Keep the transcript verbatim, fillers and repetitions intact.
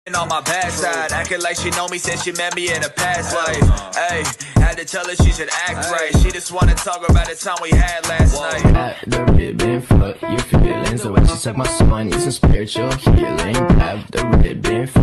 On my bad side, acting like she know me since she met me in a past life. Hey, had to tell her she should act right. She just wanna talk about the time we had last night. At the ribbon, fuck your feelings. The way she suck my soul, I need some spiritual healing. Grab the ribbon.